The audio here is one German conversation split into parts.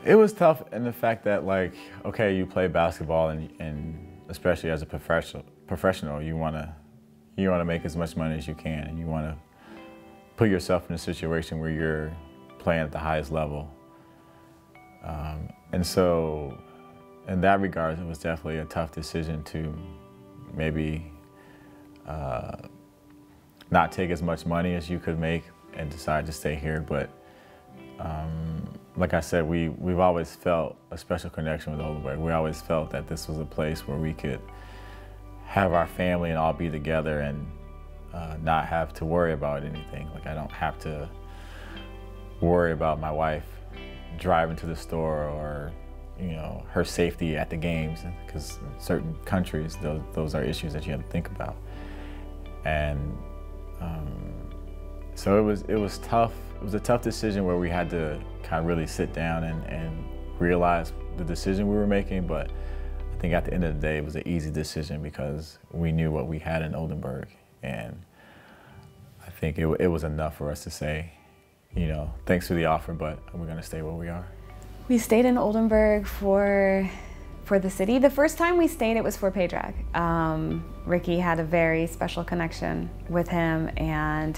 It was tough in the fact that, like, okay, you play basketball and especially as a professional, you wanna make as much money as you can, and you wanna put yourself in a situation where you're playing at the highest level. And so, in that regard, it was definitely a tough decision to maybe not take as much money as you could make and decide to stay here. But like I said, we've always felt a special connection with Oldenburg. We always felt that this was a place where we could have our family and all be together and not have to worry about anything. Like, I don't have to worry about my wife driving to the store or, you know, her safety at the games, because in certain countries, those are issues that you have to think about. And so it was tough. It was a tough decision where we had to kind of really sit down and realize the decision we were making. But I think at the end of the day, it was an easy decision because we knew what we had in Oldenburg, and I think it was enough for us to say, you know, thanks for the offer, but we're going to stay where we are. We stayed in Oldenburg for the city. The first time we stayed, it was for Predrag. Ricky had a very special connection with him, and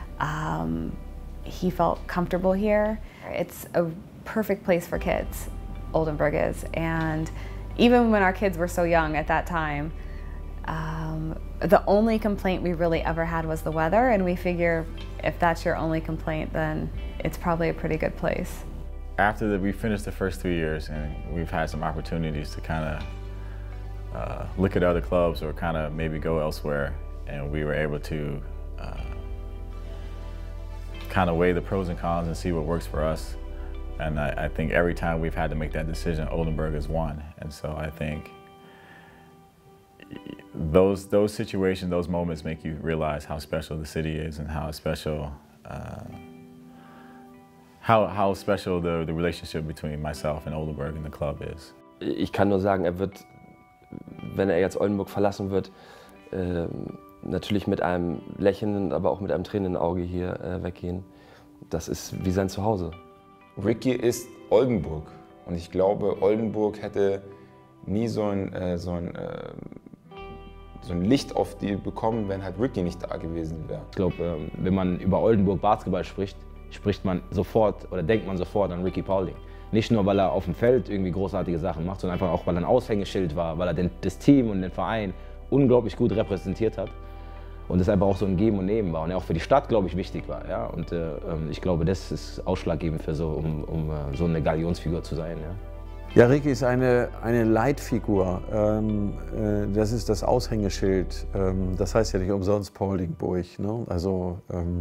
he felt comfortable here. It's a perfect place for kids, Oldenburg is, and even when our kids were so young at that time, the only complaint we really ever had was the weather, and we figure if that's your only complaint, then it's probably a pretty good place. After we finished the first 3 years, and we've had some opportunities to kind of look at other clubs or kind of maybe go elsewhere, and we were able to kind of weigh the pros and cons and see what works for us. And I think every time we've had to make that decision, Oldenburg has won. And so I think those situations, those moments make you realize how special the city is and how special how special the relationship between myself and Oldenburg and the club is. Ich kann nur sagen, er wird, wenn er jetzt Oldenburg verlassen wird, natürlich mit einem lächelnden, aber auch mit einem tränenden Auge hier weggehen. Das ist wie sein Zuhause. Ricky ist Oldenburg, und ich glaube, Oldenburg hätte nie so ein Licht auf die bekommen, wenn halt Ricky nicht da gewesen wäre. Ich glaube, wenn man über Oldenburg Basketball spricht, spricht man sofort oder denkt man sofort an Ricky Paulding. Nicht nur, weil er auf dem Feld irgendwie großartige Sachen macht, sondern einfach auch, weil er ein Aushängeschild war, weil er das Team und den Verein unglaublich gut repräsentiert hat. Und es einfach auch so ein Geben und Nehmen war und er auch für die Stadt, glaube ich, wichtig war. Ja? Und ich glaube, das ist ausschlaggebend für so, um so eine Galionsfigur zu sein. Ja, ja, Ricky ist eine Leitfigur. Das ist das Aushängeschild. Das heißt ja nicht umsonst Pauldingburg. Ne? Also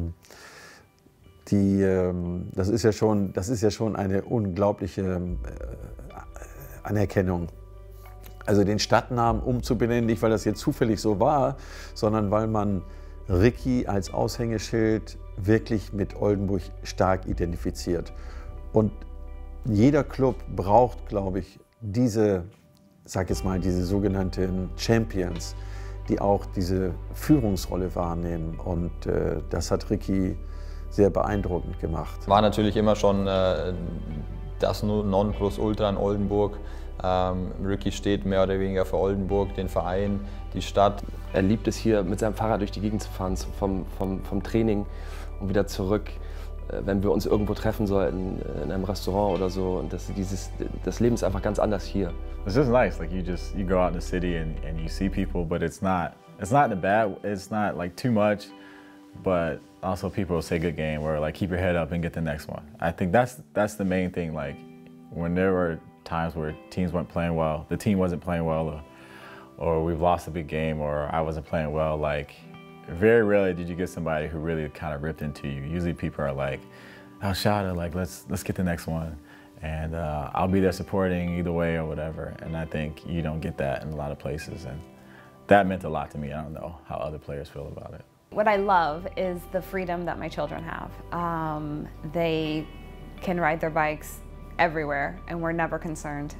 das ist ja schon eine unglaubliche Anerkennung. Also den Stadtnamen umzubenennen, nicht weil das jetzt zufällig so war, sondern weil man Ricky als Aushängeschild wirklich mit Oldenburg stark identifiziert. Und jeder Club braucht, glaube ich, diese sogenannten Champions, die auch diese Führungsrolle wahrnehmen. Und das hat Ricky sehr beeindruckend gemacht. War natürlich immer schon das Nonplusultra in Oldenburg. Ricky steht mehr oder weniger für Oldenburg, den Verein, die Stadt. Er liebt es hier, mit seinem Fahrrad durch die Gegend zu fahren, vom Training und wieder zurück. Wenn wir uns irgendwo treffen sollten, in einem Restaurant oder so. Und das Leben ist einfach ganz anders hier. It's just nice, like you go out in the city and you see people, but it's not in a bad, it's not like too much, but also people will say good game, or like keep your head up and get the next one. I think that's the main thing. Like when there were times where teams weren't playing well, the team wasn't playing well, or we've lost a big game, or I wasn't playing well, like very rarely did you get somebody who really kind of ripped into you. Usually people are like, "Oh, Shada, like let's get the next one," and I'll be there supporting either way or whatever. And I think you don't get that in a lot of places, and that meant a lot to me. I don't know how other players feel about it. What I love is the freedom that my children have. They can ride their bikes everywhere, and we're never concerned.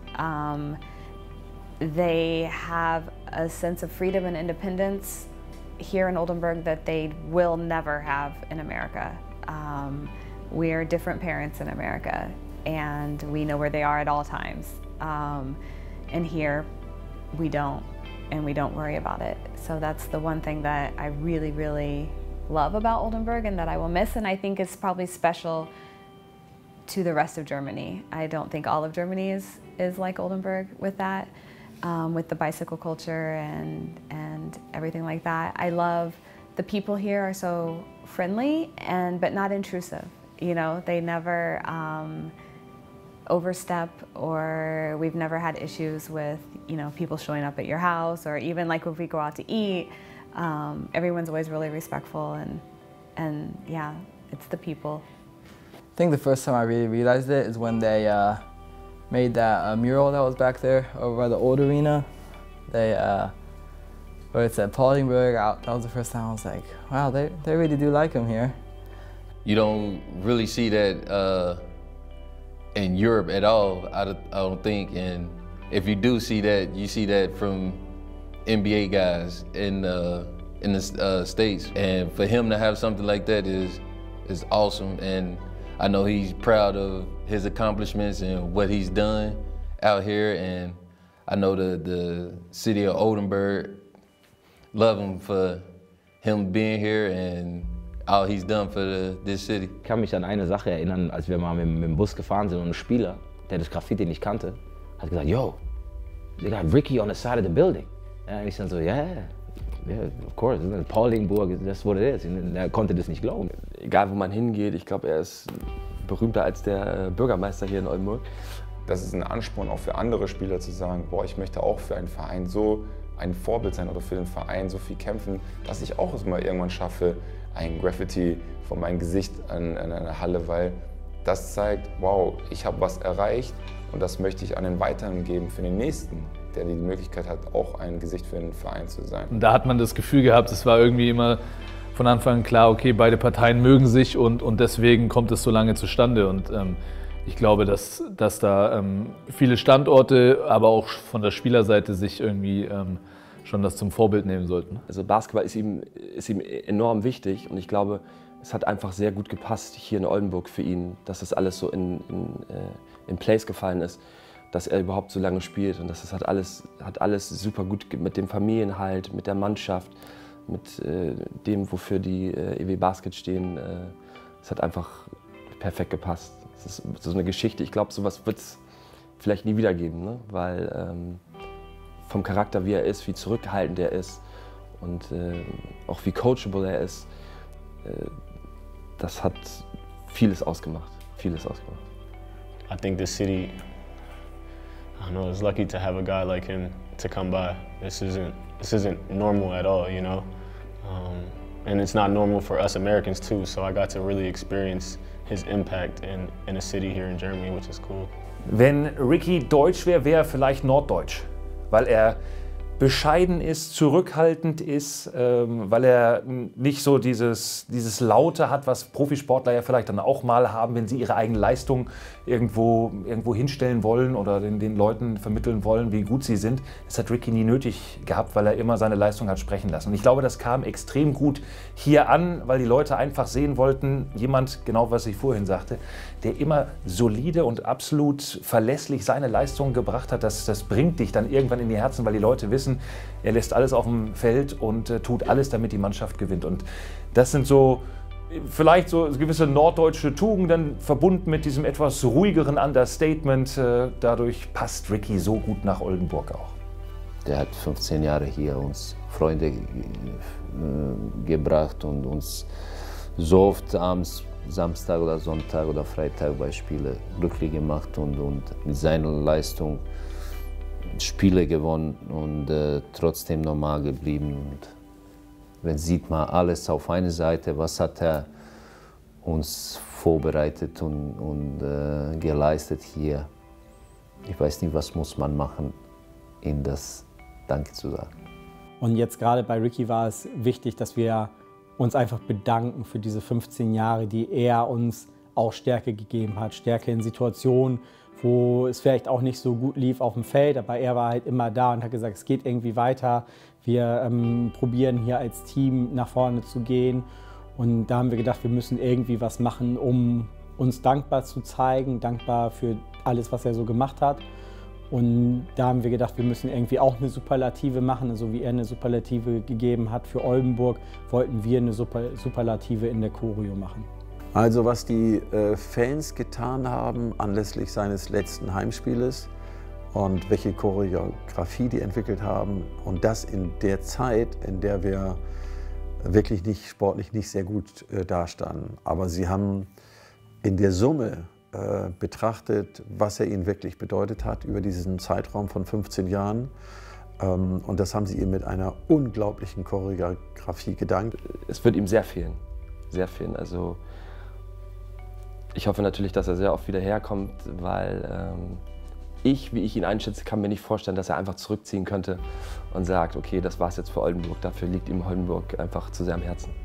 They have a sense of freedom and independence here in Oldenburg that they will never have in America. We're different parents in America. and we know where they are at all times. And here, we don't, and we don't worry about it. So that's the one thing that I really, really love about Oldenburg and that I will miss, and I think it's probably special to the rest of Germany. I don't think all of Germany is like Oldenburg with that, with the bicycle culture and everything like that. I love the people here are so friendly but not intrusive. You know, they never overstep, or we've never had issues with, you know, people showing up at your house, or even like if we go out to eat, everyone's always really respectful, and yeah, it's the people. I think the first time I really realized it is when they made that mural that was back there over by the old arena. Where it said Oldenburg out. That was the first time I was like, wow, they really do like him here. You don't really see that in Europe at all, I don't think. And if you do see that, you see that from NBA guys in the States. And for him to have something like that is awesome. And I know he's proud of his accomplishments and what he's done out here. And I know the city of Oldenburg love him for him being here and all he's done for this city. Ich kann mich an eine Sache erinnern, als wir mal mit dem Bus gefahren sind und ein Spieler, der das Graffiti nicht kannte, hat gesagt, yo, they got Ricky on the side of the building. Ja, und ich dann so, yeah, of course, Paulinburg, that's what it is. Und er konnte das nicht glauben. Egal wo man hingeht, ich glaube, er ist berühmter als der Bürgermeister hier in Oldenburg. Das ist ein Ansporn auch für andere Spieler zu sagen, boah, ich möchte auch für einen Verein so ein Vorbild sein oder für den Verein so viel kämpfen, dass ich auch es mal irgendwann schaffe, ein Graffiti von meinem Gesicht an einer Halle, weil das zeigt, wow, ich habe was erreicht und das möchte ich an den Weiteren geben für den Nächsten, der die Möglichkeit hat, auch ein Gesicht für den Verein zu sein. Und da hat man das Gefühl gehabt, es war irgendwie immer von Anfang an klar, okay, beide Parteien mögen sich und deswegen kommt es so lange zustande. Und ich glaube, dass da viele Standorte, aber auch von der Spielerseite sich irgendwie schon das zum Vorbild nehmen sollten. Also Basketball ist ihm enorm wichtig und ich glaube, es hat einfach sehr gut gepasst hier in Oldenburg für ihn, dass das alles so in Place gefallen ist, dass er überhaupt so lange spielt und das hat alles super gut mit dem Familienhalt, mit der Mannschaft, mit dem, wofür die EW Basket stehen. Es hat einfach perfekt gepasst. Es ist so eine Geschichte, ich glaube, sowas wird es vielleicht nie wieder geben, ne? Weil vom Charakter, wie er ist, wie zurückhaltend er ist und auch wie coachable er ist, das hat vieles ausgemacht, I think the city, I don't know, is lucky to have a guy like him to come by. This isn't normal at all, you know, and it's not normal for us Americans too. So I got to really experience his impact in a city here in Germany, which is cool. Wenn Ricky deutsch wäre, wäre er vielleicht norddeutsch, weil er bescheiden ist, zurückhaltend ist, weil er nicht so dieses Laute hat, was Profisportler ja vielleicht dann auch mal haben, wenn sie ihre eigene Leistung irgendwo hinstellen wollen oder den Leuten vermitteln wollen, wie gut sie sind. Das hat Ricky nie nötig gehabt, weil er immer seine Leistung hat sprechen lassen. Und ich glaube, das kam extrem gut hier an, weil die Leute einfach sehen wollten, jemand, genau was ich vorhin sagte, der immer solide und absolut verlässlich seine Leistung gebracht hat. Das bringt dich dann irgendwann in die Herzen, weil die Leute wissen, er lässt alles auf dem Feld und tut alles, damit die Mannschaft gewinnt. Und das sind so vielleicht so gewisse norddeutsche Tugenden verbunden mit diesem etwas ruhigeren Understatement. Dadurch passt Ricky so gut nach Oldenburg auch. Der hat 15 Jahre hier uns Freunde gebracht und uns so oft abends, Samstag oder Sonntag oder Freitag bei Spielen glücklich gemacht und mit seiner Leistung Spiele gewonnen und trotzdem normal geblieben. Und wenn sieht man alles auf eine Seite, was hat er uns vorbereitet und geleistet hier. Ich weiß nicht, was muss man machen, ihm das Danke zu sagen. Und jetzt gerade bei Ricky war es wichtig, dass wir uns einfach bedanken für diese 15 Jahre, die er uns auch Stärke gegeben hat. Stärke in Situationen, wo es vielleicht auch nicht so gut lief auf dem Feld, aber er war halt immer da und hat gesagt, es geht irgendwie weiter. Wir probieren hier als Team nach vorne zu gehen. Und da haben wir gedacht, wir müssen irgendwie was machen, um uns dankbar zu zeigen, dankbar für alles, was er so gemacht hat. Und da haben wir gedacht, wir müssen irgendwie auch eine Superlative machen, so wie er eine Superlative gegeben hat für Oldenburg, wollten wir eine Superlative in der Choreo machen. Also was die Fans getan haben anlässlich seines letzten Heimspieles und welche Choreografie die entwickelt haben und das in der Zeit, in der wir wirklich sportlich nicht sehr gut dastanden. Aber sie haben in der Summe betrachtet, was er ihnen wirklich bedeutet hat über diesen Zeitraum von 15 Jahren. Und das haben sie ihm mit einer unglaublichen Choreografie gedankt. Es wird ihm sehr fehlen, sehr fehlen. Also ich hoffe natürlich, dass er sehr oft wieder herkommt, weil wie ich ihn einschätze, kann mir nicht vorstellen, dass er einfach zurückziehen könnte und sagt, okay, das war's jetzt für Oldenburg, dafür liegt ihm Oldenburg einfach zu sehr am Herzen.